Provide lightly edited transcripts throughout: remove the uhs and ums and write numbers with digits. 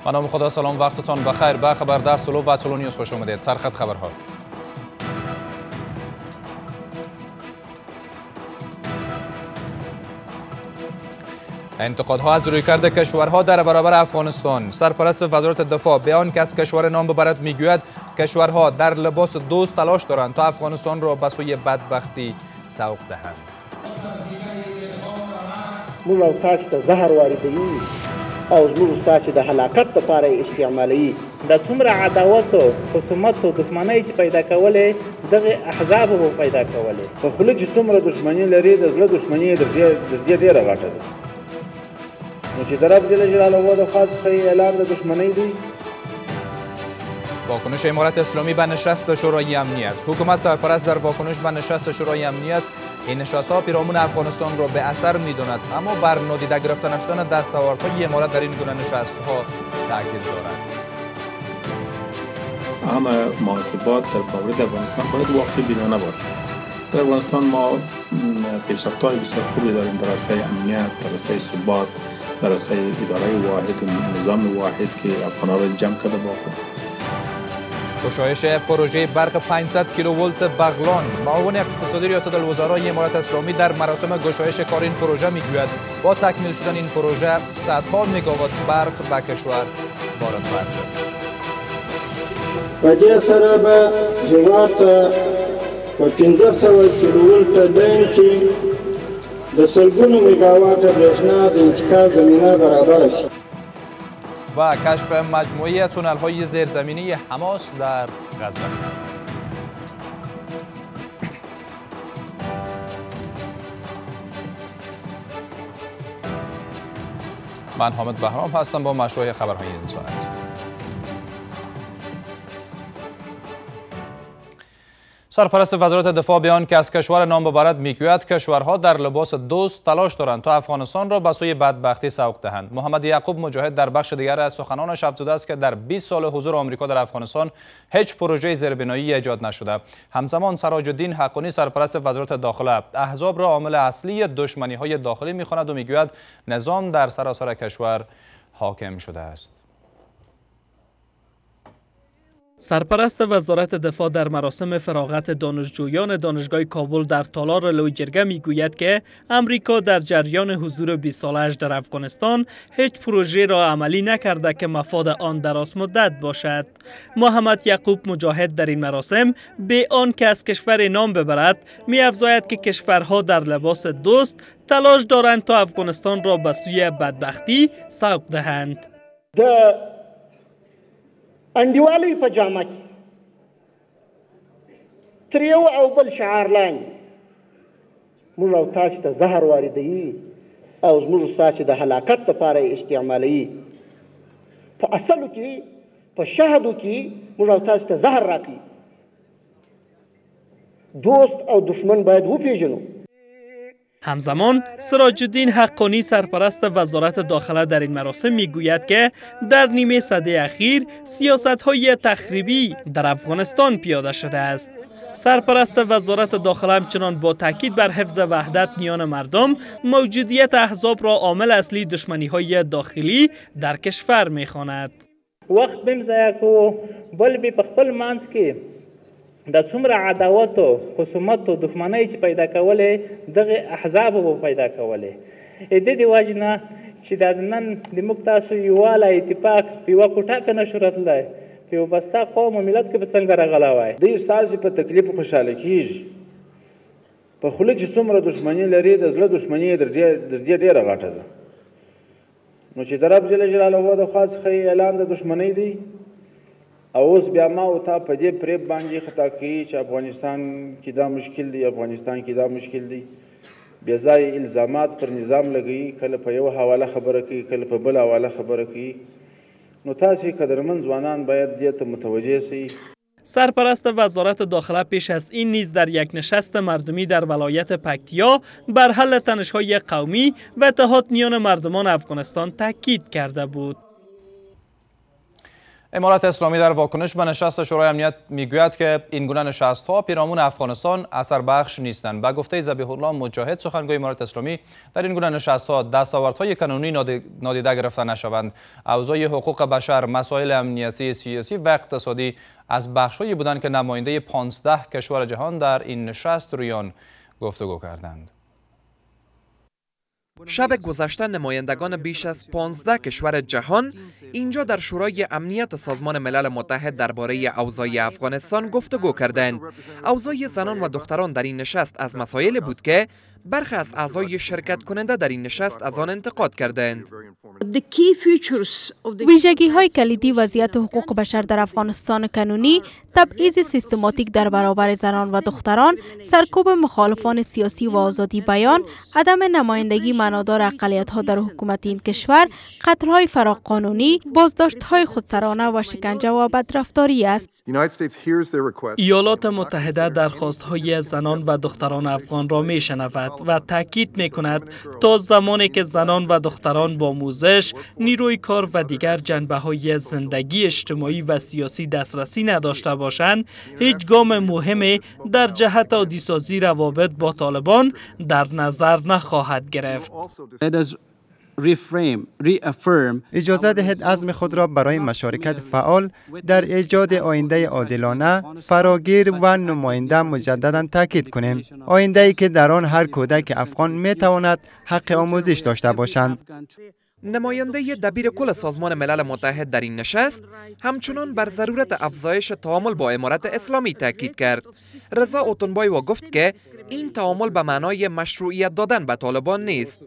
به نام خدا، سلام، وقتتان بخیر. به خبر 10 طلوع و طلوع نیوز خوش آمدید. سرخط خبرها. انتقادها از رویکرد کشورها در برابر افغانستان. سرپرست وزارت دفاع بیان که از کشور نام ببرد میگوید کشورها در لباس دوست تلاش دارند تا افغانستان را به سوی بدبختی سوق دهند. موږ او تاسو ته زهر واردوي او زموږ تاسو د هلاکت لپاره استعمالوي. د څومره عداوت او خصومت او دښمنۍ چې پیدا کولې دغه احزاب وو پیدا کولې. په خوله چې څومره دښمني لري د زړه دښمني د ډېره غټه ده. نو چې د رب جل جلاله د خاص اعلان د دښمنۍ دی. واکنش امارت اسلامی به نشست شورای امنیت. حکومت سرپرست در واکنش به نشست شورای امنیت این نشست‌ها پیرامون افغانستان را به اثر می‌داند، اما بر نادیده گرفته نشدن دستاوردهای امارت در این گونه نشست‌ها تاکید دارد. اهم محاسبات در مورد افغانستان باید واقعی بینانه باشد. در افغانستان ما پیشرفت‌های بسیار خوبی داریم در عرصه امنیت، در عرصه ثبات، در عرصه اداره واحد و نظام واحد که افغان‌ها را جمع کرده با خود. گشایش پروژه برق 500 کیلوولت بغلان. معاون اقتصادی ریاست الوزرای امارت اسلامی در مراسم گشایش کار این پروژه میگوید با تکمیل شدن این پروژه صدها مگاوات برق به کشور وارد خواهد شد. په دې سره به هیواد ته په 1500 کیلوولت لاین کې د سلګونو مگاوات برېښنا د انتقال زمینه برابر شي. و کشف مجموعه تونل‌های زیرزمینی حماس در غزه. من حامد بهرام هستم با مشروع خبرهای این ساعت. سرپرست وزارت دفاع بیان که از کشور نام ببرد میگوید کشورها در لباس دوست تلاش دارند تا افغانستان را به سوی بدبختی سوق دهند. محمد یعقوب مجاهد در بخش دیگر از سخنانش افزوده است که در 20 سال حضور آمریکا در افغانستان هیچ پروژه زیربنایی ایجاد نشده. همزمان سراج الدین حقانی سرپرست وزارت داخله احزاب را عامل اصلی دشمنی‌های داخلی می‌خواند و میگوید نظام در سراسر کشور حاکم شده است. سرپرست وزارت دفاع در مراسم فراغت دانشجویان دانشگاه کابل در تالار لویجرگه میگوید که امریکا در جریان حضور 20 سالش در افغانستان هیچ پروژه را عملی نکرده که مفاد آن دراز مدت باشد. محمد یعقوب مجاهد در این مراسم به آن که از کشور نام ببرد می‌افزاید که کشورها در لباس دوست تلاش دارند تا افغانستان را به سوی بدبختی سوق دهند. انډیوالۍ په جامه کې تر یو او بل شعار لاندې موږ او تاسو ته زهر واردوي او زموږ تاسو د هلاکت لپاره استعمالوي. په اصلو کې په شهادو کې موږ او تاسو ته زهر راکوي. دوست او دشمن باید وپېژنو. همزمان سراج الدین حقانی سرپرست وزارت داخله در این مراسم میگوید که در نیمه سده اخیر سیاست‌های تخریبی در افغانستان پیاده شده است. سرپرست وزارت داخله همچنان با تاکید بر حفظ وحدت میان مردم موجودیت احزاب را عامل اصلی دشمنی‌های داخلی در کشور می‌خواند. وخت بیم ضایع کوو بل به خپل منځ کې د څومره عداوت او خصومت او دښمنۍ چې پیدا کولې دغه احزاب وو پیدا کولې. د دې وجه نه چې د نن د موږ تاسو یووالی اتفاق په یوه کوټه کې نشو راتلی په یو بسته قوم او ملت کې به څنګه راغلی وای. دوی ستاسې په تکلیف خوشحاله کېږي. په خوله چې څومره دښمني لري د زړه دښمني د دې ډېره غټه ده. نو چې د رب جل جلاله د خوا څخه اعلان د دښمنۍ دی او اوس بیا ما او تا په دې پریب باندې خطا کوي چې افغانستان کې دا مشکل دی، افغانستان کې دا مشکل دی. بې ځایه الزامات پر نظام لګوي، کله په یو حواله خبره کوي، کله په بل حواله خبره کوي. نو تاسې قدرمن ځوانان باید دې ته متوجه شئ. سرپرست وزارت داخله پیش از این نیز در یک نشست مردمی در ولایت پکتیا بر حل تنش‌های قومی و اتحاد میان مردمان افغانستان تاکید کرده بود. امارت اسلامی در واکنش به نشست شورای امنیت میگوید که این گونه نشست‌ها پیرامون افغانستان اثر بخش نیستند. به گفته ذبیح الله مجاهد سخنگوی امارت اسلامی، در این گونه نشست‌ها دستاوردهای قانونی نادیده گرفته نشوند. اوضاع حقوق بشر، مسائل امنیتی، سیاسی و اقتصادی از بخش‌هایی بودند که نماینده 15 کشور جهان در این نشست رویان گفتگو کردند. شب گذشته نمایندگان بیش از 15 کشور جهان اینجا در شورای امنیت سازمان ملل متحد درباره اوضاع افغانستان گفتگو کردند. اوضاع زنان و دختران در این نشست از مسائل بود که برخی از اعضای شرکت کننده در این نشست از آن انتقاد کردند. ویژگی های کلیدی وضعیت حقوق بشر در افغانستان کنونی، تبعیض سیستماتیک در برابر زنان و دختران، سرکوب مخالفان سیاسی و آزادی بیان، عدم نمایندگی معنادار اقلیت ها در حکومت این کشور، قتل های فراقانونی، بازداشت های خودسرانه و شکنجه و بدرفتاری است. ایالات متحده درخواست های زنان و دختران افغان را می شنود و تاکید می کند تا زمانی که زنان و دختران با آموزش، نیروی کار و دیگر جنبه های زندگی اجتماعی و سیاسی دسترسی نداشته باشند، هیچ گام مهمی در جهت عادی‌سازی روابط با طالبان در نظر نخواهد گرفت. اجازه دهید عزم خود را برای مشارکت فعال در ایجاد آینده عادلانه، فراگیر و نماینده مجددا تاکید کنیم. آینده‌ای که در آن هر کودک افغان می تواند حق آموزش داشته باشند. نماینده دبیر کل سازمان ملل متحد در این نشست همچنان بر ضرورت افزایش تعامل با امارت اسلامی تاکید کرد. رضا اوتنبایوا گفت که این تعامل به معنای مشروعیت دادن به طالبان نیست.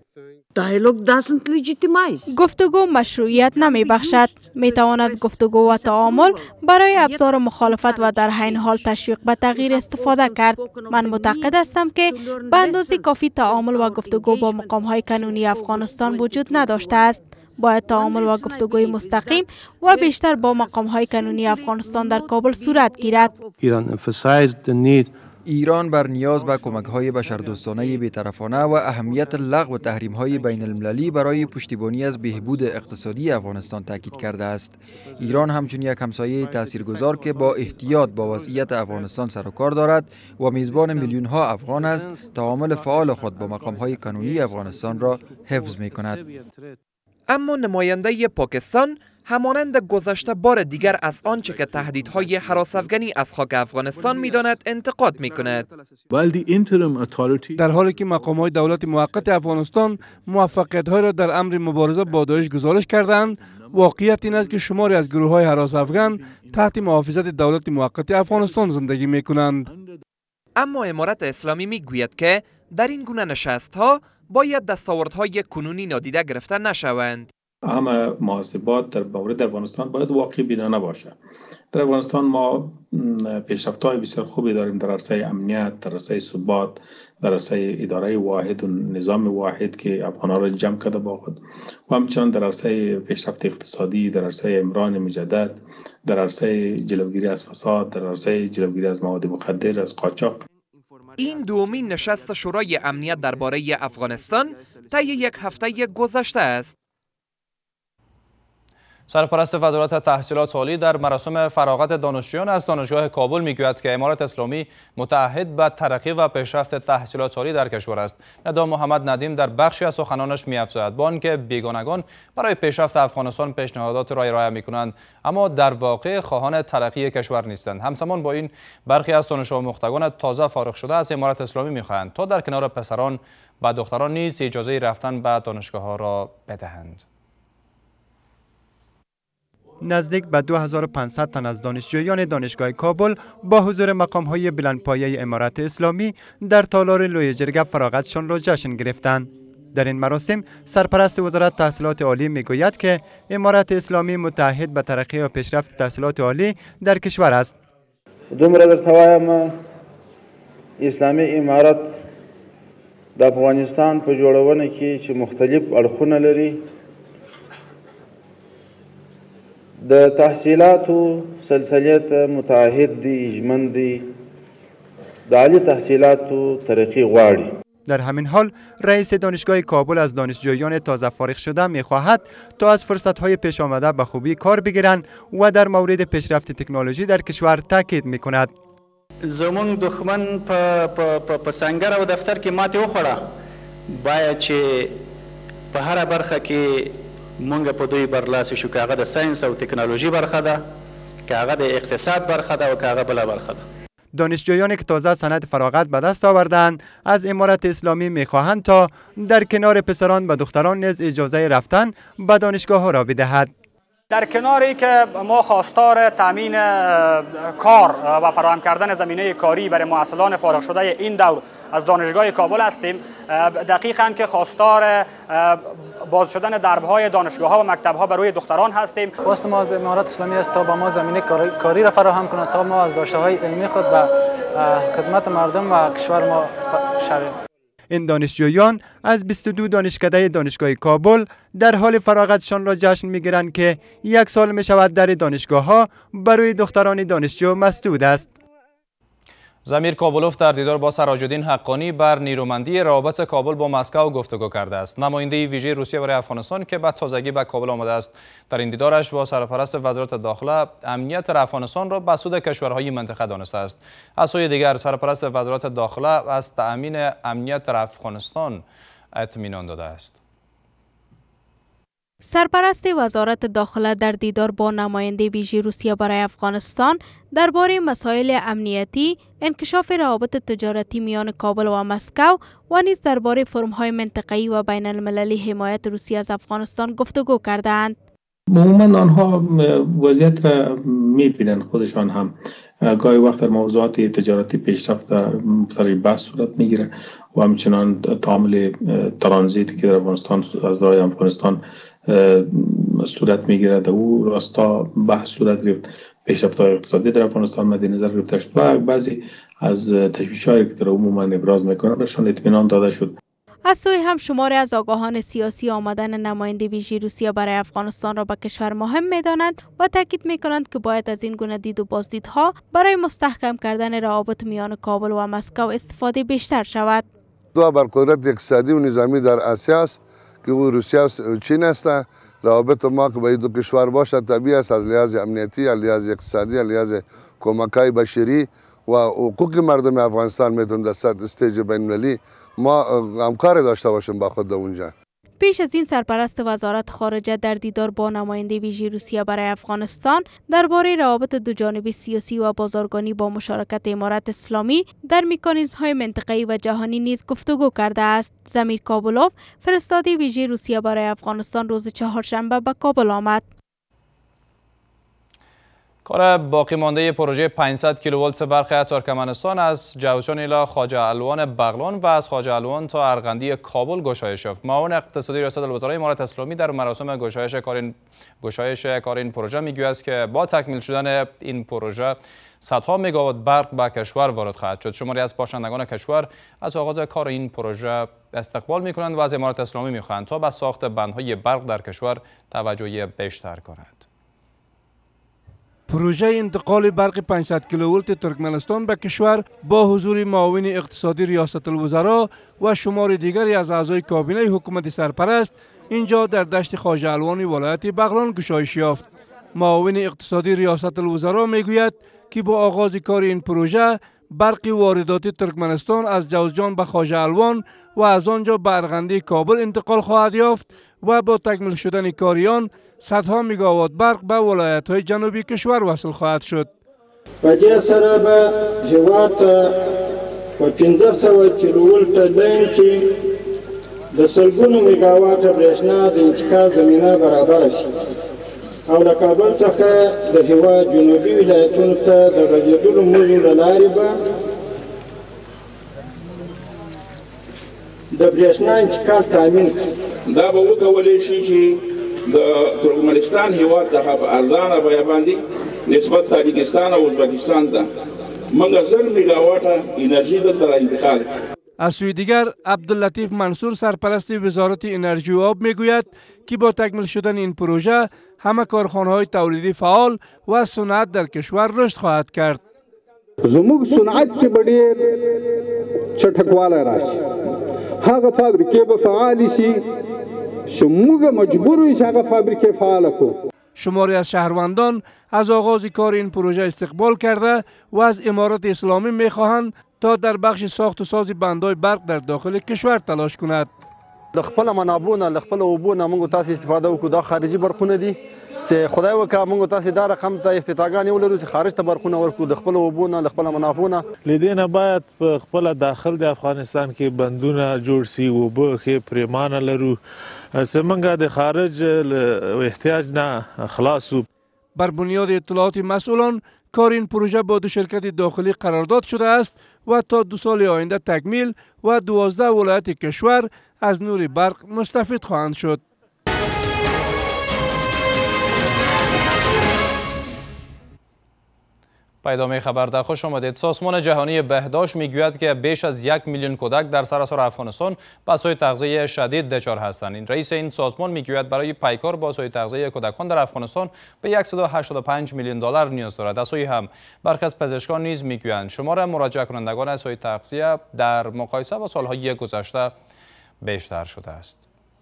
گفتگو مشروعیت نمی بخشد. می توان از گفتگو و تعامل برای ابزار مخالفت و در عین حال تشویق به تغییر استفاده کرد. من معتقد هستم که به اندازه کافی تعامل و گفتگو با مقام‌های قانونی افغانستان وجود نداشته است. باید تعامل و گفتگوی مستقیم و بیشتر با مقام‌های قانونی افغانستان در کابل صورت گیرد. ایران بر نیاز به کمک‌های بشردوستانه بی‌طرفانه و اهمیت لغو تحریم‌های بین‌المللی برای پشتیبانی از بهبود اقتصادی افغانستان تاکید کرده است. ایران همچون یک همسایه تاثیرگذار که با احتیاط با وضعیت افغانستان سر و کار دارد و میزبان میلیون‌ها افغان است، تعامل فعال خود با مقام‌های قانونی افغانستان را حفظ می‌کند. اما نماینده پاکستان همانند گذشته بار دیگر از آنچه که تهدیدهای هراس‌افکنی از خاک افغانستان می‌داند انتقاد می‌کند. در حالی که مقام‌های دولت موقت افغانستان موفقیت‌های را در امر مبارزه با داعش گزارش کردند، واقعیت این است که شماری از گروه‌های هراس‌افکن تحت محافظت دولت موقت افغانستان زندگی می‌کنند. اما امارت اسلامی می‌گوید که در این گونه نشست‌ها باید دستاوردهای کنونی نادیده گرفته نشوند. همه محاسبات در مورد افغانستان باید واقعی بینانه باشه. در افغانستان ما پیشرفت‌های بسیار خوبی داریم در عرصه امنیت، در عرصه ثبات، در عرصه اداره واحد و نظام واحد که افغان‌ها را جمع کرده با خود، و همچنان در عرصه پیشرفت اقتصادی، در عرصه امران مجدد، در عرصه جلوگیری از فساد، در عرصه جلوگیری از مواد مخدر، از قاچاق. این دومین نشست شورای امنیت درباره افغانستان طی یک هفته گذشته است. سرپرست وزارت تحصیلات عالی در مراسم فراغت دانشجویان از دانشگاه کابل میگوید که امارت اسلامی متعهد به ترقی و پیشرفت تحصیلات عالی در کشور است. ندا محمد ندیم در بخشی از سخنانش می‌افزاید با آنکه بیگانگان برای پیشرفت افغانستان پیشنهادات را ارائه می‌کنند، اما در واقع خواهان ترقی کشور نیستند. همزمان با این برخی از دانش آموختگان تازه فارغ شده از امارت اسلامی می‌خواهند تا در کنار پسران و دختران نیز اجازه رفتن به دانشگاه‌ها را بدهند. نزدیک به 2500 تن از دانشجویان دانشگاه کابل با حضور مقام‌های بلندپایه امارت اسلامی در تالار لوی جرگه فراغتشان را جشن گرفتند. در این مراسم سرپرست وزارت تحصیلات عالی میگوید که امارت اسلامی متعهد به ترقی و پیشرفت تحصیلات عالی در کشور است. دومره درته وایم اسلامي امارت د افغانستان په جوړونه کې چې مختلف اړخونه لري، د تحصیلاتو سلسله ته متعهد دي، ژمن دي، د عالي تحصیلاتو ترقی غواړي. در همین حال رئیس دانشگاه کابل از دانشجویان تازه فارغ شده می‌خواهد تا از فرصت‌های پیش آمده به خوبی کار بگیرند و در مورد پیشرفت تکنولوژی در کشور تاکید می‌کند. زمون دښمن په سنگر او دفتر کې ماته وخوړه باید چې په هر برخه کې مونږ په دوی برلاسه شو که هغه د ساينس او تکنولوژی برخه ده که هغه د اقتصاد برخه ده او که هغه بل برخه ده. دانشجویانی که تازه سند فراغت به دست آوردند از امارت اسلامی می‌خواهند تا در کنار پسران و دختران نیز اجازه رفتن به دانشگاه ها را بدهد. در کناری که ما خواستار تامین کار و فراهم کردن زمینه کاری برای محصلان فارغ شده این دور از دانشگاه کابل هستیم، دقیقاً که خواستار باز شدن دربهای دانشگاه ها و مکتب ها برای دختران هستیم. خواست ما از امارات اسلامی است تا با ما زمینه کاری را فراهم کند تا ما از داشته های علمی خود به خدمت مردم و کشور ما شویم. این دانشجویان از 22 دانشکده دانشگاه کابل در حال فراغتشان را جشن می‌گیرند که 1 سال می‌شود در دانشگاه ها برای دختران دانشجو مسدود است. زمیر کابلوف در دیدار با سراج‌الدین حقانی بر نیرومندی روابط کابل با مسکو گفتگو کرده است. نماینده ویژه روسیه برای افغانستان که به تازگی به کابل آمده است، در این دیدارش با سرپرست وزارت داخله امنیت افغانستان را به سود کشورهای منطقه دانسته است. از سوی دیگر سرپرست وزارت داخله از تأمین امنیت افغانستان اطمینان داده است. سرپرست وزارت داخله در دیدار با نماینده ویژه روسیه برای افغانستان درباره مسائل امنیتی، انکشاف روابط تجارتی میان کابل و مسکو و نیز درباره فرم‌های منطقه‌ای و بین المللی حمایت روسیه از افغانستان گفتگو کردند. عموما آنها وضعیت را می‌بینند، خودشان هم گاهی وقت در موضوعات تجارتی پیشرفت در سر بحث صورت میگیره و همچنان تعامل ترانزیتی که در افغانستان از راه افغانستان صورت میگیره در او راستا بحث صورت گرفت. پیشرفت‌های اقتصادی در افغانستان مد نظر گرفته شد و بعضی از تشویش‌هایی که در عموما ابراز میکنند برشان اطمینان داده شد. از سوی هم شماری از آگاهان سیاسی آمدن نماینده ویژه روسیه برای افغانستان را به کشور مهم می‌دانند و تاکید می‌کنند که باید از این گونه دید و بازدیدها برای مستحکم کردن روابط میان کابل و مسکو استفاده بیشتر شود. دو برقراری اقتصادی و نظامی در آسیا است که او روسیه و چین است. روابط ما که با این دو کشور باشد طبیعی است، از لحاظ امنیتی، از لحاظ اقتصادی، از لحاظ کمک‌های بشری و حقوق مردم افغانستان میتونیم در سطح استیج بین‌المللی ما همکاری داشته باشیم با خود اونجا. پیش از این سرپرست وزارت خارجه در دیدار با نماینده ویژه روسیه برای افغانستان درباره روابط دوجانبه سیاسی و بازرگانی با مشارکت امارت اسلامی در مکانیزم‌های منطقه‌ای و جهانی نیز گفتگو کرده است. زمیر کابلوف فرستاده ویژه روسیه برای افغانستان روز چهارشنبه به کابل آمد. کار باقی مانده پروژه 500 کیلوولت برق ترکمنستان از جوشان الی خواجه الوان بغلان و از خواجه الوان تا ارغندی کابل گشایش یافت. معاون اقتصادی ریاست الوزرای امارت اسلامی در مراسم گشایش کار این پروژه میگوید که با تکمیل شدن این پروژه صدها مگاوات برق به کشور وارد خواهد شد. شماری از باشندگان کشور از آغاز کار این پروژه استقبال میکنند و از امارت اسلامی میخواهند تا به ساخت بندهای برق در کشور توجه بیشتر کند. پروژه انتقال برق 500 کیلوولت ترکمنستان به کشور با حضور معاون اقتصادی ریاست الوزرا و شمار دیگری از اعضای کابینه حکومت سرپرست اینجا در دشت خواجه الوان ولایت بغلان گشایش یافت. معاون اقتصادی ریاست الوزرا میگوید که با آغاز کار این پروژه برق وارداتی ترکمنستان از جوزجان به خواجه الوان و از آنجا به ارغندی کابل انتقال خواهد یافت و با تکمیل شدن کاریان صدها مگاوات برق به ولایت‌های جنوبی کشور وصل خواهد شد. په دې سره به هېواد ته په 1500 کیلوولټ لاین کې د سلګونو مګاواټه برېښنا د انتقال زمینه برابره شي او له کابل څخه د هېواد جنوبي ولایتونو ته د غځېدلو موزو له لارې به د برېښنا انتقال تامین کړي. دا به وکولی شي چې د ترکمنستان هیواد څخه په ارزانه بیه باندې نسبت تاجیکستان او ازبکستان ته موږ 1000 مگاواټه انرژي دلته را انتقال. از سوی دیگر عبداللطیف منصور سرپرست وزارت انرژی و آب میگوید که با تکمیل شدن این پروژه همه کارخانه‌های تولیدی فعال و صنعت در کشور رشد خواهد کرد. زموږ صنعت کې به ډېر چټکوالی راشي هغه فابریکې به فعال شي چې موږ مجبور یو چې هغه فابریکې فعال کړو. شماری از شهروندان از آغاز کار این پروژه استقبال کرده و از امارت اسلامی میخواهند تا در بخش ساخت و ساز بندهای برق در داخل کشور تلاش کند. د خپل منابعونو له خپل اوبو نه موږ تاسو استفاده وکړو. دا خارجي برقونه دي چې خدای وکړه موږ تاسو دا رقم ته افتتاحګانې ولرو چې خارج ته برقونه ورکړو د خپل اوبو نه له خپل منابعونو. له دې نه باید په خپل داخل د افغانستان کې بندونه جوړ شي، اوبه ښې پرېمانه لرو چې موږ د خارج احتیاج نه خلاص شو. بر بنیاد اطلاعات مسئولان کار این پروژه با 2 شرکت داخلی قرارداد شده است و تا 2 سال آینده تکمیل و 12 ولایت کشور از نور برق مستفید خواهند شد. پیدامه خبر در خوش آمدید. سازمان جهانی بهداشت میگوید که بیش از 1 میلیون کودک در سراسر افغانستان با سوء تغذیه شدید دچار هستند. رئیس این سازمان میگوید برای پیکار با سوء تغذیه کودکان در افغانستان به 185 میلیون دلار نیاز دارد. از سوی هم برخی از پزشکان نیز میگویند شمار مراجعه کنندگان سوء تغذیه در مقایسه با سالهای گذشته بیشتر شده است.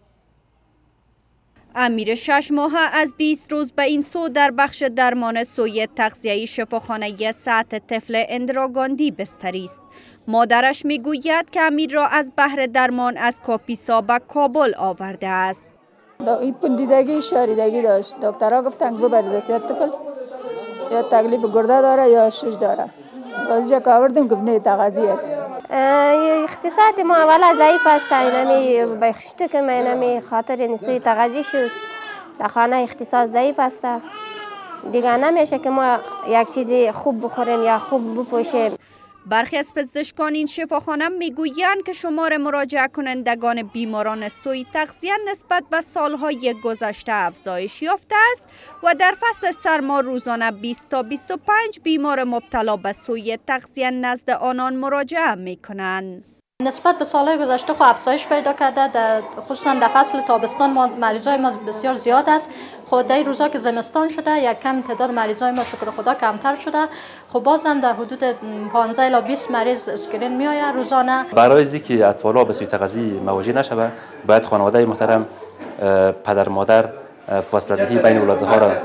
امیر 6 ماهه از 20 روز به این سو در بخش درمان سوی تغذیه‌ای شفاخانه سطح طفل اندراگاندی بستری است. مادرش میگوید که امیر را از بهر درمان از کاپیسا به کابل آورده است. این پوندیدگی شاریدگی داشت. دکترها گفتن که ببرید دستیار طفل یا تکلیف گرده داره یا شش داره. بازجا که آوردیم که نه تغذیه است. اقتصاد ما اولا ضعیف است. اینمی بخشته که اینمی خاطر نسوی تغذیه شد. در خانه اقتصاد ضعیف است. دیگه نمیشه که ما یک چیزی خوب بخوریم یا خوب بپوشیم. برخی از پزشکان این شفاخانه میگویند که شمار مراجعه کنندگان بیماران سوء تغذیه نسبت به سالهای گذشته افزایش یافته است و در فصل سرما روزانه 20 تا 25 بیمار مبتلا به سوء تغذیه نزد آنان مراجعه میکنند. نسبت به سالهای گذشته خود افزایش پیدا کرده، خصوصا در فصل تابستان مریضای ما بسیار زیاد است. خود در روزا که زمستان شده یک کم تعداد مریضای ما شکر خدا کمتر شده. خب بازم در حدود 15 الی 20 مریض اسکرین می آید روزانه. برای اینکه اطفال‌ها به سوء تغذیه مواجه نشوند باید خانواده محترم پدر مادر فاصله دهی بین اولادها را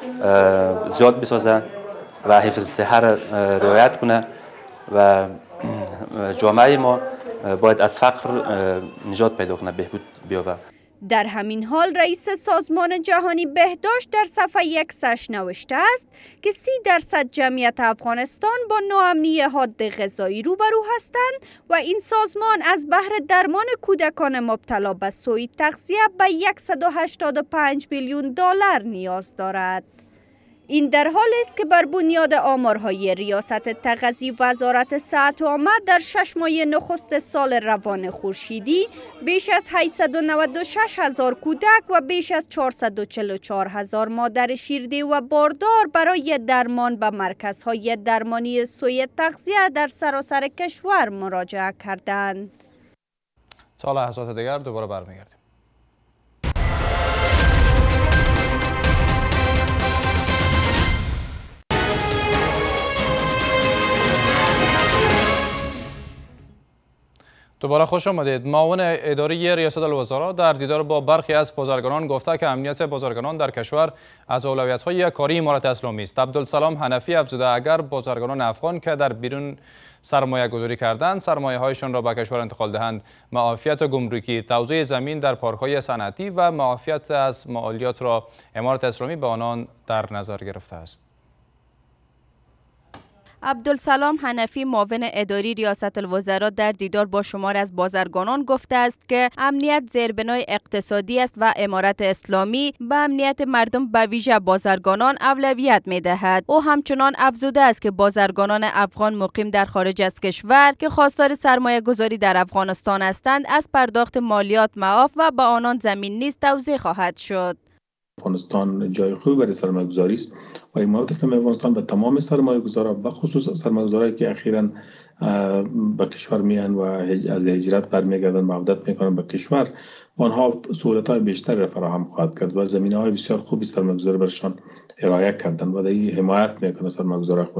زیاد بسازه و حفظ صحت را رعایت کنه و جامعه ما باید از فقر نجات پیدا کنه، بهبود بیابه. در همین حال رئیس سازمان جهانی بهداشت در صفحه X نوشته است که 30% جمعیت افغانستان با ناامنی حاد غذایی روبرو هستند و این سازمان از بهر درمان کودکان مبتلا به سوء تغذیه به 185 میلیون دلار نیاز دارد. این در حالی است که بر بنیاد آمارهای ریاست تغذیه وزارت صحت عامه در 6 ماه نخست سال روان خورشیدی بیش از 896,000 کودک و بیش از 444,000 مادر شیرده و باردار برای درمان به مرکزهای درمانی سوء تغذیه در سراسر کشور مراجعه کردند. تا لحظات دیگر دوباره برمیگردیم. دوباره خوش آمدید. معاون اداری ریاست الوزراء در دیدار با برخی از بازرگانان گفته که امنیت بازرگانان در کشور از اولویت‌های کاری امارت اسلامی است. عبدالسلام حنفی افزوده اگر بازرگانان افغان که در بیرون سرمایه گذاری کردند سرمایه‌هایشان را به کشور انتقال دهند، معافیت گمرکی، توزیع زمین در پارک‌های صنعتی و معافیت از مالیات را امارت اسلامی به آنان در نظر گرفته است. عبدالسلام حنفی معاون اداری ریاست الوزراء در دیدار با شمار از بازرگانان گفته است که امنیت زیربنای اقتصادی است و امارت اسلامی به امنیت مردم به ویژه بازرگانان اولویت می دهد. او همچنان افزوده است که بازرگانان افغان مقیم در خارج از کشور که خواستار سرمایه گذاری در افغانستان هستند از پرداخت مالیات معاف و به آنان زمین نیز توزیع خواهد شد. افغانستان جای خوبی برای سرمایه گذاری است و امارت اسلامی افغانستان به تمام سرمایه گذاران به خصوص سرمایه گذارایی که اخیراً به کشور میان و از هجرت برمیگردن و عودت میکنن به کشور آنها سهولت‌های بیشتر را فراهم خواهد کرد و زمینه‌های بسیار خوبی سرمایه گذاری برشان ارائه کردن و در حمایت میکنه سرمایه گذار خود.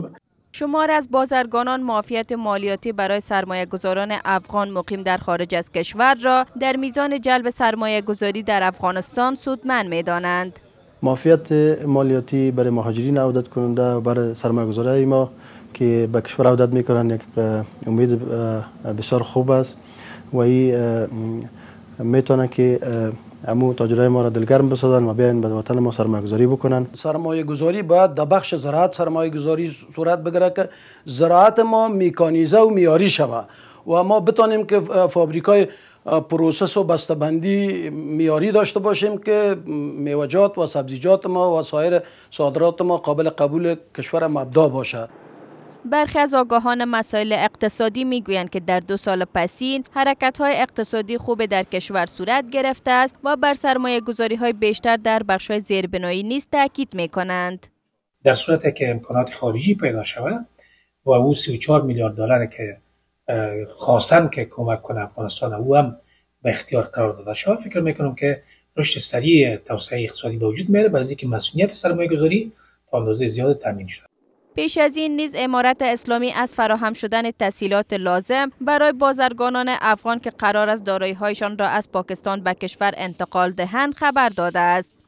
شمار از بازرگانان معافیت مالیاتی برای سرمایه گذاران افغان مقیم در خارج از کشور را در میزان جلب سرمایه گذاری در افغانستان سودمند می دانند. معافیت مالیاتی برای مهاجرین عودت کننده و برای سرمایه گذاری ما که به کشور عودت می کنند یک امید بسیار خوب است و این میتونه که امو تاجرای ما را دلگرم بسازن و بیاین به وطن ما سرمایه گذاری بکنن. سرمایه گذاری باید در بخش زراعت سرمایه گذاری صورت بگیره که زراعت ما میکانیزه و میاری شود و ما بتانیم که فابریکای پروسس و بسته‌بندی میاری داشته باشیم که میوه‌جات و سبزیجات ما و سایر صادرات ما قابل قبول کشور مبدا باشد. برخی از آگاهان مسائل اقتصادی میگویند که در 2 سال پسین حرکت‌های اقتصادی خوب در کشور صورت گرفته است و بر سرمایه‌گذاری‌های بیشتر در بخش‌های زیربنایی نیز تاکید می‌کنند. در صورتی که امکانات خارجی پیدا شود و او 34 میلیارد دلار که خواستن که کمک کنه افغانستان او هم به اختیار قرار داده شود، فکر می‌کنم که رشد سریع توسعه اقتصادی به وجود میاره برای اینکه مسئولیت سرمایه‌گذاری تا اندازه زیاد تامین شده. پیش از این نیز امارت اسلامی از فراهم شدن تسهیلات لازم برای بازرگانان افغان که قرار است دارایی‌هایشان را از پاکستان به کشور انتقال دهند خبر داده است.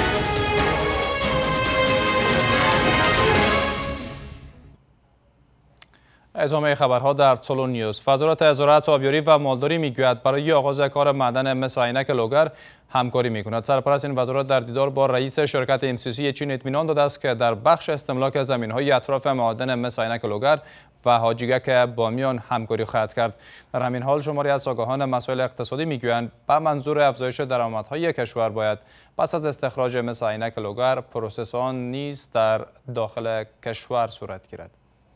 ادامه خبرها در تولون نیوز. وزارت زراعت، آبیاری و مالداری میگوید برای آغاز کار معدن مس عینک لوگر همکاری میکند. سرپرست این وزارت در دیدار با رئیس شرکت MCC چین اطمینان داده است که در بخش استملاک زمین‌های اطراف معادن مس عینک لوگر و حاجیگک بامیان همکاری خواهد کرد. در همین حال شماری از آگاهان مسائل اقتصادی میگویند به منظور افزایش درآمدهای کشور باید پس از استخراج مس عینک لوگر پروسس آن نیز در داخل کشور صورت گیرد.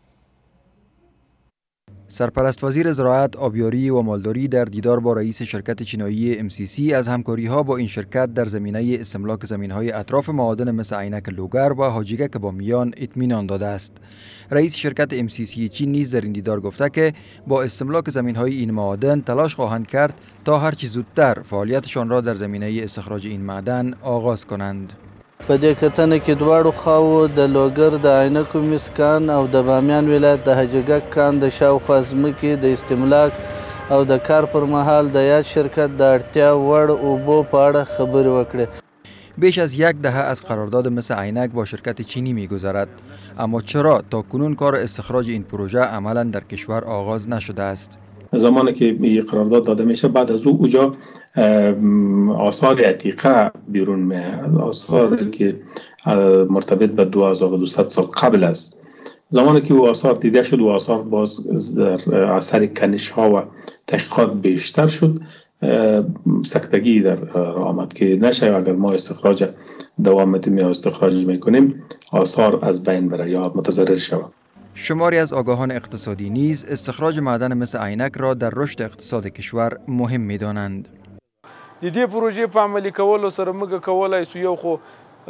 سرپرست وزیر زراعت، آبیاری و مالداری در دیدار با رئیس شرکت چینایی MCC از همکاری‌ها با این شرکت در زمینه استملاک زمین‌های اطراف معادن مس عینک لوگر و حاجیگک بامیان اطمینان داده است. رئیس شرکت MCC چین نیز در این دیدار گفته که با استملاک زمین‌های این معادن تلاش خواهند کرد تا هرچه زودتر فعالیتشان را در زمینه استخراج این معدن آغاز کنند. په دې کتنه کې دواړو خواو د لوګر د عینکو مس کان او د بامیان ولایت د حاجیګک کان د شاوخوا ځمکې د استملاک او د کار پر مهال د یاد شرکت د اړتیا وړ اوبو په اړه خبرې وکړې. بیش از 10 دهه از قرارداد مس عینک با شرکت چینی می‌گذرد، اما چرا تاکنون کار استخراج این پروژه عملاً در کشور آغاز نشده است؟ زمانی که این قرارداد داده میشه بعد از اوجا آثار عتیقه بیرون میاد، آثاری که مرتبط به 2200 سال قبل است. زمانی که او آثار دیده شد و آثار باز در اثر کنش ها و تحقیقات بیشتر شد، سکتگی در راه آمد که نشه اگر ما استخراج دوام بدیم یا استخراج میکنیم آثار از بین بره یا متضرر شود. شماری از آگاهان اقتصادی نیز استخراج معدن مس عینک را در رشد اقتصاد کشور مهم می‌دانند. د دې پروژې په عملي کولو سره موږ کولی شو یو خو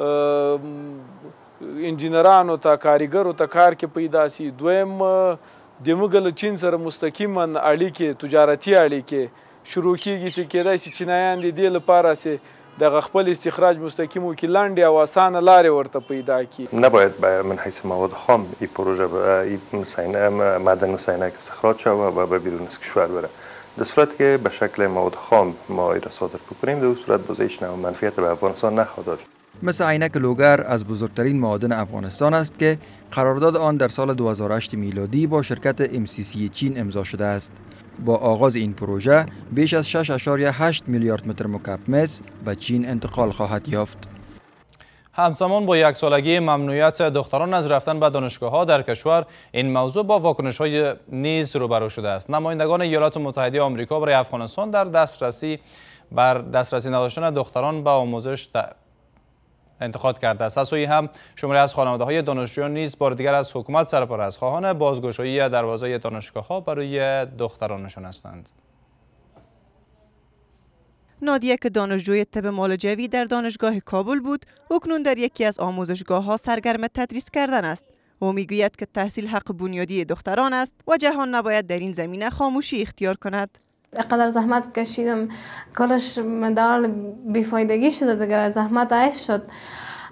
انجینرانو ته کاریګرو ته کار کې پیدا سي، دویم د موږ له چین سره مستقیما اړیکې تجارتي اړیکې شروع کیږي چې کېدای شي چینایان د دې لپاره چې د خپل استخراج مستقیم و که لنډې او اسانه لارې ورته پیدا کړي. نباید من حیث مواد خام این پروژه معدن مس عینک استخراج شود و به بیرون از کشور بره. در صورتی که به شکل مواد خام ما این را صادر بکنیم در اون صورت باز هیچ نوع منفعت به افغانستان نخواهد داشت. مس عینک لوگر از بزرگترین معادن افغانستان است که قرارداد آن در سال 2008 میلادی با شرکت MCC چین امضا شده است. با آغاز این پروژه بیش از 6.8 میلیارد متر مکعب مس به چین انتقال خواهد یافت. همزمان با یک سالگی ممنوعیت دختران از رفتن به دانشگاه‌ها در کشور، این موضوع با واکنش‌های نیز روبرو شده است. نمایندگان ایالات متحده آمریکا برای افغانستان در دسترسی نداشتن دختران به آموزش انتقاد کرده است. از سوی هم شماری از خانواده‌های دانشجویان نیز بار دیگر از حکومت سرپرست خواهان بازگشایی دروازه دانشگاه‌ها برای دخترانشان هستند. نادیه که دانشجوی طب معالجوی در دانشگاه کابل بود، اکنون در یکی از آموزشگاه‌ها سرگرم تدریس کردن است. او میگوید که تحصیل حق بنیادی دختران است و جهان نباید در این زمینه خاموشی اختیار کند. اقدر زحمت کشیدم، کارش مدار بیفایدگی شده دیگه، زحمت عیف شد.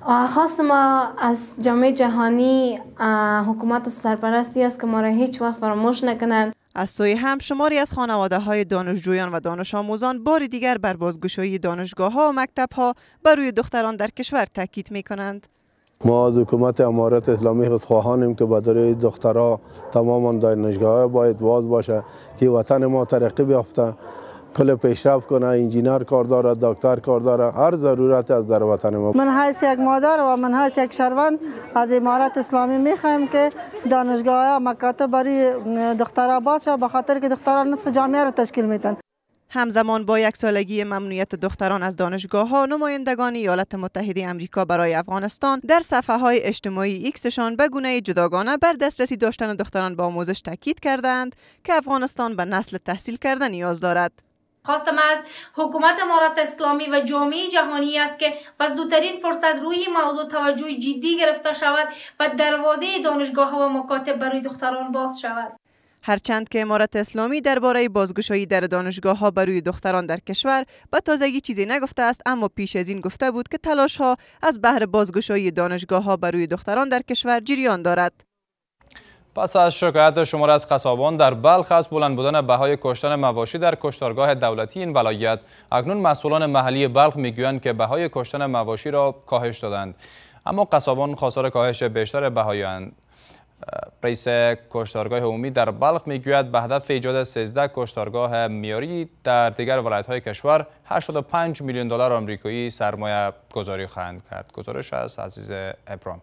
خواست ما از جامعه جهانی حکومت سرپرستی است که ما را هیچ وقت فراموش نکنند. از سوی هم شماری از خانواده های دانشجویان و دانش آموزان بار دیگر بر بازگشایی دانشگاه ها و مکتب ها بر روی دختران در کشور تاکید می کنند. ما از حکومت امارت اسلامی خواهانیم که برای دخترها تمام دانشگاه باید باز باشه که وطن ما ترقی بیافته، کل پیشرفت کنه، انجینر کار داره، دکتر کار داره، هر ضرورت از در وطن ما. من حیث یک مادر و من حیث یک شهروند از امارت اسلامی میخوایم که دانشگاه ها مکاتب برای دخترها باز شه، به خاطر که دختران نصف جامعه را تشکیل میدن. همزمان با یک سالگی ممنوعیت دختران از دانشگاه ها، نمایندگان ایالات متحده آمریکا برای افغانستان در صفحه های اجتماعی ایکسشان به گونه جداگانه بر دسترسی داشتن دختران به آموزش تاکید کردند که افغانستان به نسل تحصیل کرده نیاز دارد. خواستم از حکومت امارات اسلامی و جامعه جهانی است که با زودترین فرصت روی موضوع توجه جدی گرفته شود و دروازه دانشگاه ها و مکاتب برای دختران باز شود. هرچند که امارت اسلامی درباره بازگشایی در دانشگاه ها برای دختران در کشور به تازگی چیزی نگفته است، اما پیش از این گفته بود که تلاش ها از بهر بازگشایی دانشگاه ها برای دختران در کشور جریان دارد. پس از شکایت شمار از قصابان در بلخ از بلند بودن بهای کشتن مواشی در کشتارگاه دولتی این ولایت، اکنون مسئولان محلی بلخ میگویند که بهای کشتن مواشی را کاهش دادند، اما قصابان خواستار کاهش بیشتر بهایند. رئیس کشتارگاه عمومی در بلخ میگوید به هدف ایجاد 13 کشتارگاه معیاری در دیگر ولایت‌های کشور 85 میلیون دلار آمریکایی سرمایه گذاری خواهند کرد. گزارش از عزیز ابرام.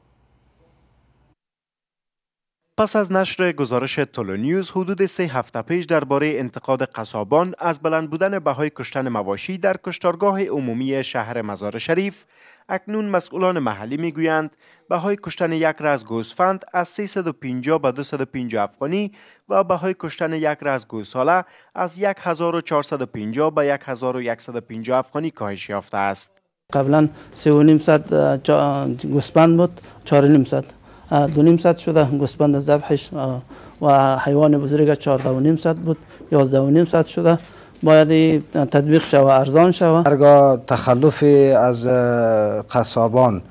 پس از نشر گزارش تولو نیوز حدود 3 هفته پیش درباره انتقاد قصابان از بلند بودن بهای کشتن مواشی در کشتارگاه عمومی شهر مزار شریف، اکنون مسئولان محلی میگویند بهای کشتن یک راز گوسفند از 350 به 250 افغانی و بهای کشتن یک راز گوساله از 1450 به 1150 افغانی کاهش یافته است. قبلا 3,500 گوسفند بود، 4,500 2,500 شده گوسفند ذبحش و حیوان بزرگ 14,500 بود 11,500 شده. باید تطبیق شود، ارزان شود. هرگاه تخلف از قصابان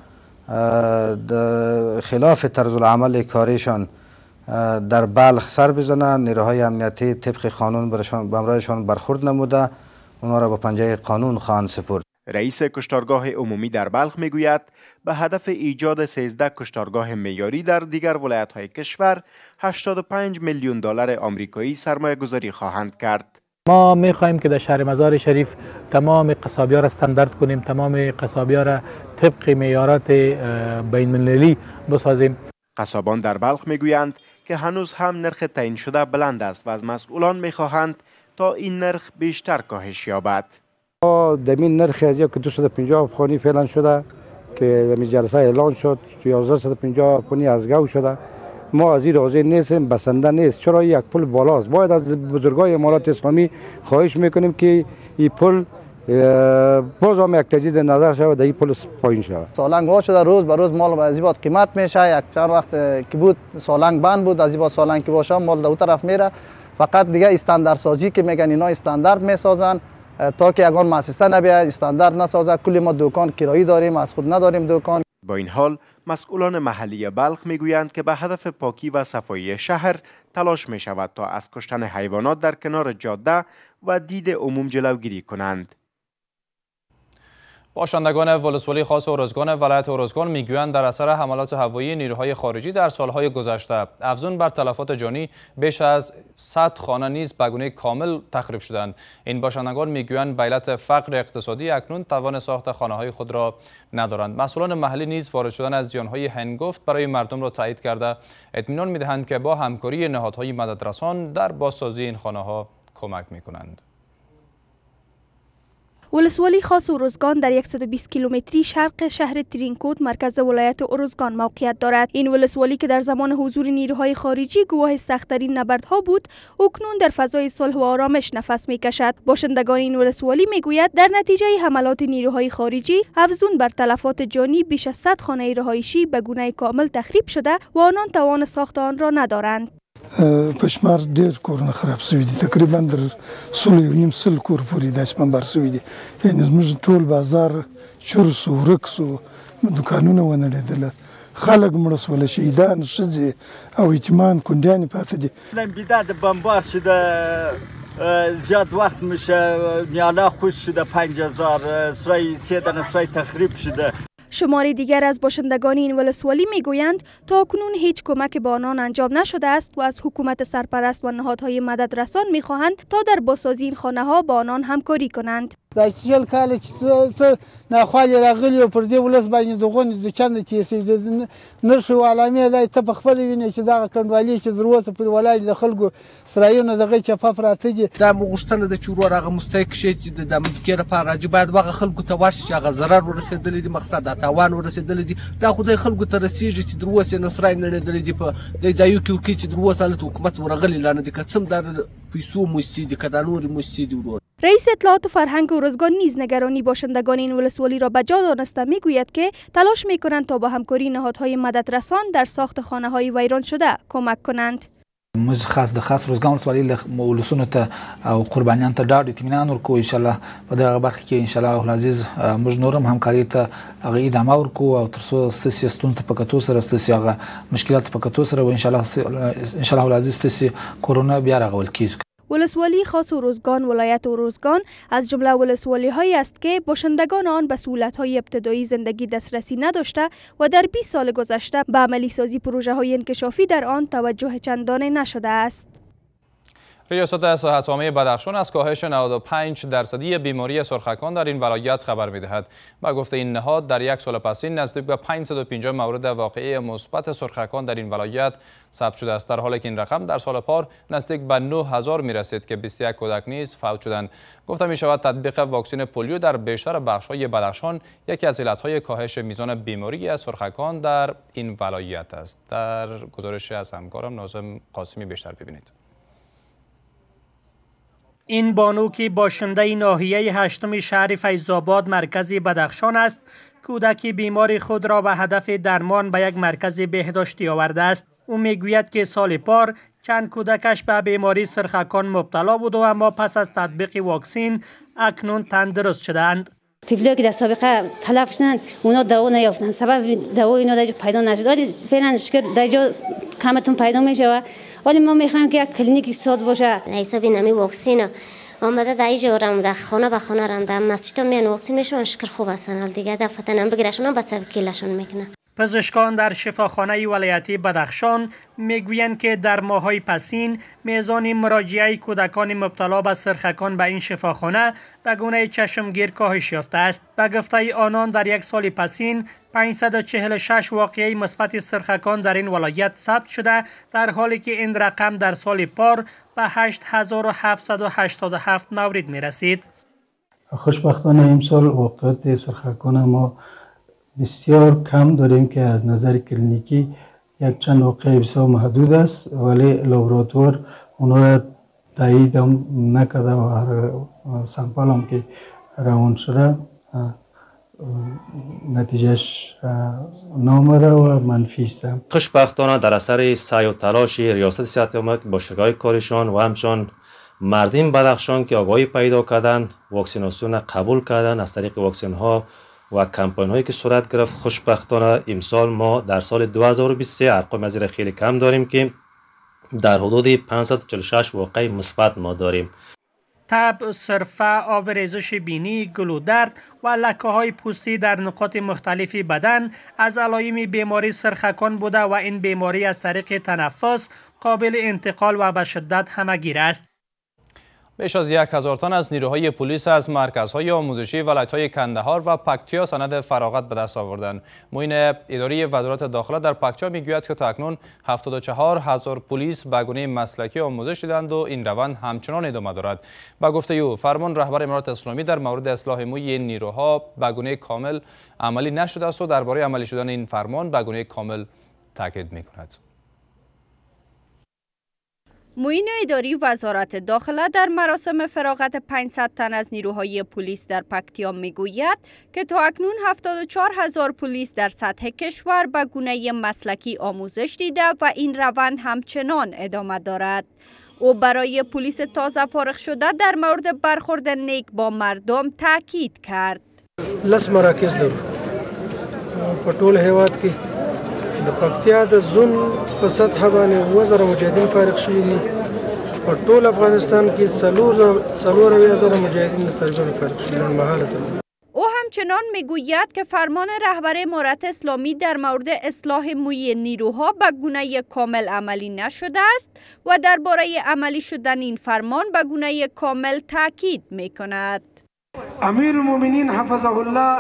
خلاف طرز العمل کاریشان در بلخ سر بزنند، نیروهای امنیتی طبق قانون به همراهشان برخورد نموده اونا را به پنجه قانون خواهند سپرد. رئیس کشتارگاه عمومی در بلخ میگوید به هدف ایجاد 13 کشتارگاه معیاری در دیگر ولایت‌های کشور 85 میلیون دلار آمریکایی سرمایه گذاری خواهند کرد. ما میخواهیم که در شهر مزار شریف تمام قصابی‌ها را استاندارد کنیم، تمام قصابی‌ها را طبق معیارات بین‌المللی بسازیم. قصابان در بلخ میگویند که هنوز هم نرخ تعیین شده بلند است و از مسئولان میخواهند تا این نرخ بیشتر کاهش یابد. دمین نرخ از یک 250 افغانی فعلا شده که در جلسه اعلان شد، 1150 افغانی از گو شده. ما از این راضی نیستیم، بسنده نیست، چرا یک پل بالاست. باید از بزرگای امارات اسلامی خواهش میکنیم که این پل باز هم یک تجدید نظر شود، در این پل پایین شود. سالنگ ها شده، روز به روز مال از این بعد قیمت میشه. یک چند وقت که بود سالنگ بند بود، از این بعد سالنگ که باشه مال دو طرف میره. فقط دیگه استاندارد سازی که میگن اینا استاندارد میسازن تا که اگر مؤسسه نبیاید استاندارد نسازه. کلی ما دکان کرایی داریم، از خود نداریم دکان. با این حال مسئولان محلی بلخ میگویند که به هدف پاکی و صفایی شهر تلاش می شود تا از کشتن حیوانات در کنار جاده و دید عموم جلوگیری کنند. باشندگان ولسوالی خاص اروزگان ولایت اروزگان میگویند در اثر حملات هوایی نیروهای خارجی در سالهای گذشته افزون بر تلفات جانی بیش از 100 خانه نیز به گونه کامل تخریب شدند. این باشندگان میگویند به علت فقر اقتصادی اکنون توان ساخت خانه‌های خود را ندارند. مسئولان محلی نیز وارد شدن از زیانهای هنگفت برای مردم را تایید کرده اطمینان میدهند که با همکاری نهادهای مددرسان در بازسازی این خانه‌ها کمک میکنند. ولسوالی خاص اروزگان در 120 کیلومتری شرق شهر ترینکوت مرکز ولایت اروزگان موقعیت دارد. این ولسوالی که در زمان حضور نیروهای خارجی گواه سخت‌ترین نبردها بود، اکنون در فضای صلح و آرامش نفس می‌کشد. باشندگان این ولسوالی می‌گوید در نتیجه حملات نیروهای خارجی افزون بر تلفات جانی بیش از 100 خانه رهایشی به گونه کامل تخریب شده و آنان توان ساخت آن را ندارند. پشمار ډیر کورونه خراب شوي دي، تقریبا در 100 کور پورې داسې بمبار شوي دي. یعنې زموږ ټول بازار چور سو، ورک سو، دوکانونه ونړېدله، خلک مړه سول، شهیدان، ښځې او یتیمان کونډیانې پاتې دي. بیداد بمبار شده، زیاد وقت میشه، میانه خوش شده، 5000 سرای 3 دانه سرای تخریب شده. شماری دیگر از باشندگان این ولسوالی میگویند تاکنون هیچ کمک به آنان انجام نشده است و از حکومت سرپرست و نهادهای مدد رسان میخواهند تا در بازسازی این خانه ها با آنان همکاری کنند. دا 40 کال چې ناخوالې راغلي او پر دې ولس باندې د غونې د چنده تېر نښې و علامې دا ته په خپله وینې چې دغه کنډوالې چې تر اوسه پورې ولاړ دي د خلکو سرایونه دغه چپه پراته دي. دا مو غوښتنه ده چې ورور هغه مستحق شي چې د مدکې لپاره راځي، باید هغه خلکو ته ورشي چې هغه ضرر ورسېدلی دي، مقصد دا تاوان ورسېدلی دي، دا خو د خلکو ته رسېږي چې تر اوسه یې نه سرای نړېدلی دي په دې ځایو کې وکړي چې تر اوسه هلته حکومت ورغلی لا نه دي، که څه هم دا پیسو مؤسسې دي که دا نورې مؤسسې دي. ورور رئیس اطلاعات و فرهنگ و روزگار نیز نگرانی باشندگان این ولسوالی را به جا دانسته میگوید که تلاش میکنند تا با همکاری نهادهای مدد رسان در ساخت خانه های ویران شده کمک کنند. موږ خاص د خاص روزګان ولسوالۍ له ولسونو ته او قربانیانو ته ډاډ اطمینان ورکوو، انشاءالله په دغه برخه کې انشاءالله العزیز موږ نور هم همکاري ته هغه ادامه ورکوو او تر څو ستاسې ستونزو په کتو سره ستاسې هغه مشکلاتو په کتو سره انشاءالله العزیز ستاسې کورونه بیا رغول کیږي. ولسوالی خاص روزگان ولایت روزگان از جمله ولسوالی هایی است که باشندگان آن به سهولت های ابتدایی زندگی دسترسی نداشته و در 20 سال گذشته به عملی سازی پروژه های انکشافی در آن توجه چندانه نشده است. ریاست صحت‌عامه بدخشان از کاهش 95% بیماری سرخکان در این ولایت خبر می‌دهد. با گفته این نهاد در یک سال پسین نزدیک به 550 مورد واقعه مثبت سرخکان در این ولایت ثبت شده است، در حالی که این رقم در سال پار نزدیک به 9000 می‌رسید که 21 کودک نیز فوت شدند. گفته می‌شود تطبیق واکسن پولیو در بیشتر بخش‌های بدخشان یکی از علت‌های کاهش میزان بیماری سرخکان در این ولایت است. در گزارش از همکارم ناظم قاسمی بیشتر ببینید. این بانو که باشنده ناحیه 8 شهر فیض‌آباد مرکز بدخشان است، کودک بیمار خود را به هدف درمان به یک مرکز بهداشتی آورده است. او میگوید که سال پار چند کودکش به بیماری سرخکان مبتلا بود و اما پس از تطبیق واکسن اکنون تندرست شدند. طفلایی که در سابقه تلف شدن اونا دوا نیافتن، سبب دوا اینا در پیدا نشد، ولی فعلا شکر در جا کمتون پیدا میشه. ولی ما میخوایم که یک کلینیک ساز باشه. حسابی نمی واکسن آمده در اینجا رم در خانه به خانه رم در مسجد میان واکسن میشون، شکر خوب هستن. دیگه دفعه نم بگیرشون به سبب کلشون میکنه. پزشکان در شفاخانه ولایتی بدخشان میگویند که در ماه‌های پسین میزان مراجعه کودکان مبتلا به سرخکان به این شفاخانه به گونه چشمگیر کاهش یافته است. به گفته آنان در یک سال پسین 546 واقعه مثبت سرخکان در این ولایت ثبت شده، در حالی که این رقم در سال پار به 8787 مورد می رسید. خوشبختانه امسال واقعات سرخکان ما بسیار کم داریم که از نظر کلینیکی یک چند واقعه بسیار محدود است، ولی لابراتوار اونا را تایید هم نکرده و هر سامپل هم که روان شده نتیجهش نامده و منفی است. خوشبختانه در اثر سعی و تلاش ریاست صحت‌عامه با شرکای کارشان و همچنان مردم بدخشان که آگاهی پیدا کردن، واکسیناسیون قبول کردن از طریق واکسن ها و کمپین هایی که صورت گرفت، خوشبختانه امسال ما در سال 2023 ارقام از خیلی کم داریم که در حدود 546 واقعه مثبت ما داریم. تب، سرفه، آبریزش بینی، گلودرد و لکه های پوستی در نقاط مختلف بدن از علائم بیماری سرخکان بوده و این بیماری از طریق تنفس قابل انتقال و به شدت همه‌گیر است. بیش از 1000 تن از نیروهای پلیس از مرکزهای آموزشی ولایت‌های کندهار و پکتیا سند فراغت به دست آوردند. معین اداری وزارت داخله در پکتیا میگوید که تاکنون 74000 پلیس به گونه مسلکی آموزش دیدند و این روند همچنان ادامه دارد. با گفته او فرمان رهبر امارات اسلامی در مورد اصلاح موی این نیروها به گونه کامل عملی نشده است و درباره عملی شدن این فرمان به گونه کامل تاکید می‌کند. معین اداری وزارت داخله در مراسم فراغت 500 تن از نیروهای پلیس در پکتیا میگوید که تا اکنون 74,000 پلیس در سطح کشور به گونه مسلکی آموزش دیده و این روند همچنان ادامه دارد. او برای پلیس تازه فارغ شده در مورد برخورد نیک با مردم تاکید کرد. لس مراکز لرو په ټول هیواد کې د پکتیا د زون په سطح باندې 2000 مجاهدین فارغ شوي دي. په ټول افغانستان کې 4,000 مجاهدین تقریبا فارغ شوي دي. او همچنان میگوید که فرمان رهبر امارت اسلامی در مورد اصلاح موی نیروها به گونه کامل عملی نشده است و درباره عملی شدن این فرمان به گونه کامل تاکید میکند. امیر المؤمنین حفظه الله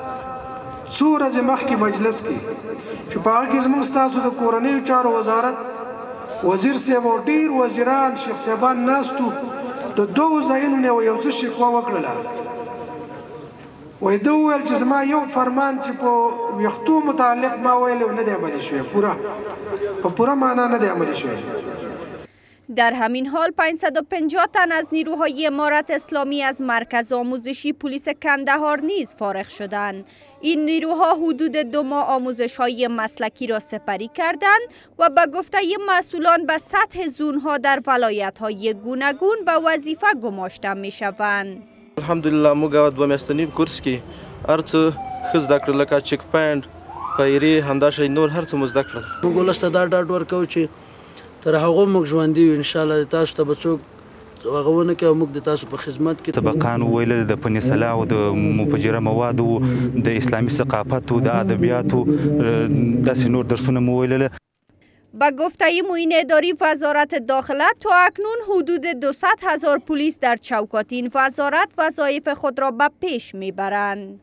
څو ورځې مخکې مجلس کې چې په هغه کې زموږ ستاسو د کورنیو چارو وزارت وزیر صاحب او ډېر وزیران شیخ صاحبان ناستو د دوو ځایونو نه یو څه شکوه وکړله. وای ده وویل چې زما یو فرمان چې په ویښتو متعلق ما ویلی نه دی عملي شوی، په پوره معنا نه دی عملي شوی. در همین حال 550 تن از نیروهای امارت اسلامی از مرکز آموزشی پلیس کندهار نیز فارغ شدند. این نیروها حدود 2 ماه آموزش‌های مسلکی را سپری کردند و به گفته مسئولان به سطح زونها در ولایت‌های گوناگون به وظیفه گماشته می‌شوند. الحمدلله موږ 2 میاشتنی کورس کې هر څه ښه زده کړل، لکه چک پاینټ، پیري، همداشان نور هر څه مو زده کړل. موږ ولس ته دا ډاډ ورکوو چې تر هغه موږ ژوندي یو، انشاءالله تاسو ته به څوک هغه ونه کوي او موږ د تاسو په خدمت کې. سبقان وویل د پنسلا او د مفجره موادو، د اسلامي ثقافت او د ادبیاتو داسې نور درسونه مو ویلل. با گفته معین اداری وزارت داخله تا اکنون حدود 200,000 پلیس در چوکات این وزارت وظایف خود را به پیش میبرند.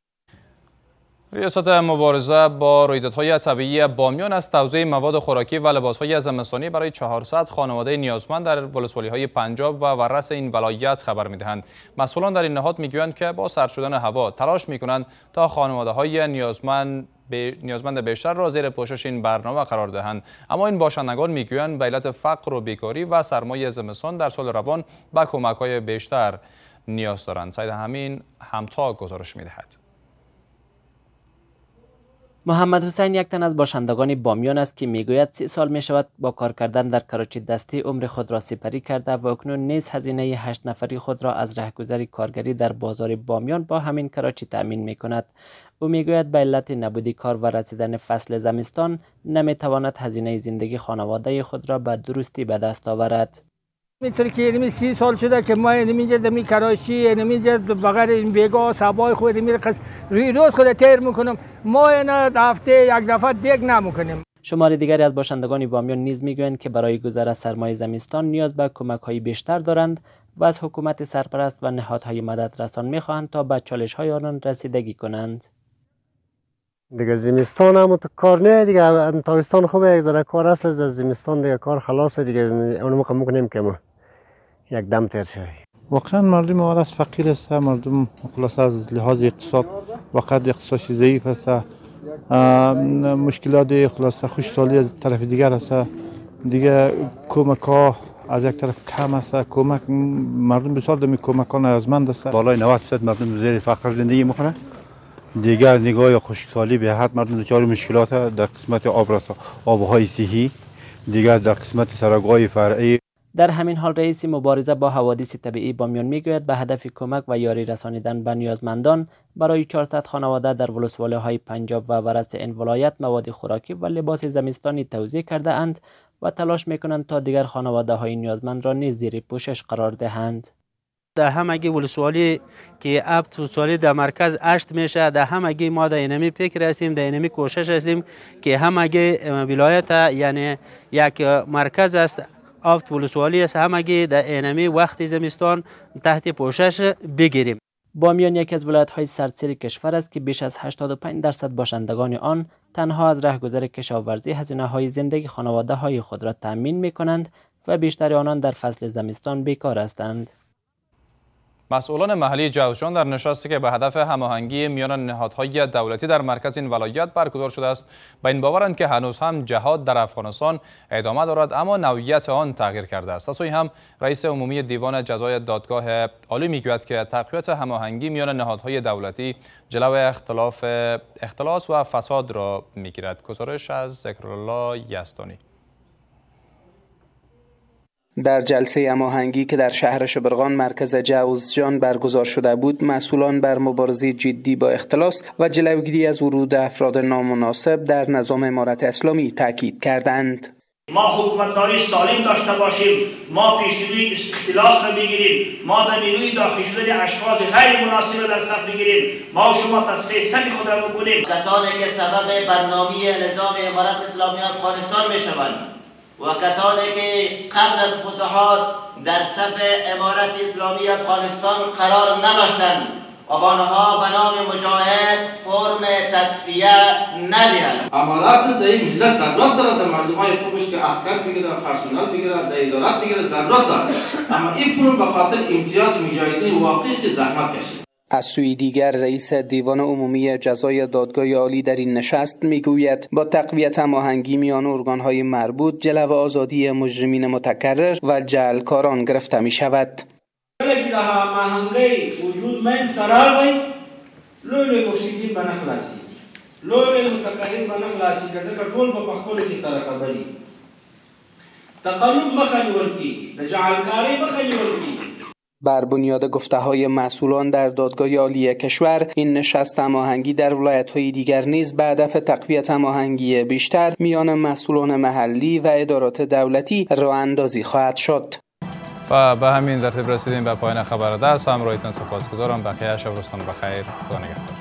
ریاست مبارزه با رویدادهای طبیعی بامیان از توزیع مواد خوراکی و لباسهای زمستانی برای 400 خانواده نیازمند در ولسوالی‌های پنجاب و ورس این ولایت خبر می‌دهند. مسئولان در این نهاد می‌گویند که با سرد شدن هوا تلاش می‌کنند تا خانواده‌های نیازمند بیشتر را زیر پوشش این برنامه قرار دهند، اما این باشندگان می‌گویند به علت فقر و بیکاری و سرمای زمستان در سال روان به کمک‌های بیشتر نیاز دارند. سید همین همتا گزارش می‌دهد. محمد حسین یک تن از باشندگان بامیان است که میگوید 30 سال می شود با کار کردن در کراچی دستی عمر خود را سپری کرده و اکنون نیز هزینه 8 نفری خود را از رهگذر کارگری در بازار بامیان با همین کراچی تأمین می کند. او میگوید به علت نبودی کار و رسیدن فصل زمستان نمی تواند هزینه زندگی خانواده خود را به درستی به دست آورد. میتونه که اینمی 30 سال شده که ما اینجا دمی کراچی اینجا بغیر این بیگا سبای خود روی روز خود تیر میکنم، ما اینا هفته یک دفعه دیگ نمیکنیم. شمار دیگری از باشندگان بامیان نیز میگویند که برای گذر از سرمای زمستان نیاز به کمک‌های بیشتر دارند و از حکومت سرپرست و نهادهای مدد رسان میخواهند تا به چالش‌های آنان رسیدگی کنند. دیگه زمستان هم تو کار نه، دیگه تابستان خوبه، یک ذره کار است، از زمستان دیگه کار خلاصه، دیگه اونو ما میکنیم که ما یک دم تیر شوی. واقعا مردم آرس فقیر است، مردم خلاص از لحاظ اقتصاد وقت اقتصادی ضعیف است، مشکلات خلاص خوشحالی از طرف دیگر است، دیگه کمک ها از یک طرف کم است، کمک مردم بسیار دمی کمک ها نیازمند است. بالای 90% مردم زیر فقر زندگی میکنه. دیگر نگاه خشکسالی به حد مردم دچار مشکلات در قسمت آبهای صحی، دیگر در قسمت سرگاه فرعی. در همین حال رئیس مبارزه با حوادث طبیعی بامیان میگوید به هدف کمک و یاری رسانیدن به نیازمندان برای 400 خانواده در ولسوالی‌های پنجاب و ورس این ولایت مواد خوراکی و لباس زمستانی توزیع کرده اند و تلاش میکنند تا دیگر خانواده های نیازمند را نیز زیر پوشش قرار دهند. در همگی ولسوالی که ولسوالی در مرکز 8 میشه، در همگی ما در اینمی فکر هستیم، در اینمی کوشش هستیم که همگی ولایت یعنی یک مرکز است، آفت ولسوالی است، همگی در اینمی وقت زمستان تحت پوشش بگیریم. بامیان یکی از ولایت‌های سردسیر کشور است که بیش از 85% باشندگان آن تنها از رهگذر کشاورزی هزینه‌های زندگی خانواده‌های خود را تأمین می‌کنند و بیشتر آنان در فصل زمستان بیکار هستند. مسئولان محلی جوزجان در نشستی که به هدف هماهنگی میان نهادهای دولتی در مرکز این ولایت برگزار شده است به این باورند که هنوز هم جهاد در افغانستان ادامه دارد اما نوعیت آن تغییر کرده است. از سوی هم رئیس عمومی دیوان جزای دادگاه عالی میگوید که تقویت هماهنگی میان نهادهای دولتی جلو اختلاس و فساد را میگیرد. گزارش از ذکرالله یزدانی. در جلسه هماهنگی که در شهر شبرغان مرکز جوزجان برگزار شده بود، مسئولان بر مبارزه جدی با اختلاس و جلوگیری از ورود افراد نامناسب در نظام امارت اسلامی تاکید کردند. ما حکومتداری سالم داشته باشیم، ما پیشروی اختلاس را بگیریم، ما در نیروی داخل شدن اشخاص غیر مناسب را در صف بگیریم، ما و شما تصفیه صف خود را بکنیم. کسانی که سبب بدنامی نظام امارت اسلامی افغانستان می شوند و کسانی که قبل از فتوحات در صف امارت اسلامی افغانستان قرار نداشتند و آنها به نام مجاهد فرم تصفیه ندهند. امارات در این ملت ضرورت دارد، در مردمای خوبش که عسکر بگیرد، پرسنل بگیرد، در ادارات بگیرد ضرورت دارد، اما این فرم به خاطر امتیاز مجاهدین واقعی که زحمت کشید. از سوی دیگر رئیس دیوان عمومی جزای دادگاه عالی در این نشست میگوید با تقویت هماهنگی میان ارگانهای مربوط جلو آزادی مجرمین متکرر و جعلکاران گرفته می شود. وقتی که هماهنگی وجود منځ ته راغی، لوی مفسدین به نه خلاصیږي، لوی متکررین به نه خلاصیږي، ځکه ټول به په خپلو کې سره خبرې تقلب مخه نیول کېږي، د جعلکارۍ مخه نیول کېږي. بر بنیاد گفته‌های مسئولان در دادگاه عالی کشور، این نشست هماهنگی در ولایت‌های دیگر نیز به هدف تقویت هماهنگی بیشتر میان مسئولان محلی و ادارات دولتی راه اندازی خواهد شد. و به همین ترتیب رسیدیم به پایان خبر 10. همراهیتان سپاسگزارم. بقیه شب روزتان بخیر. خدا نگهدار.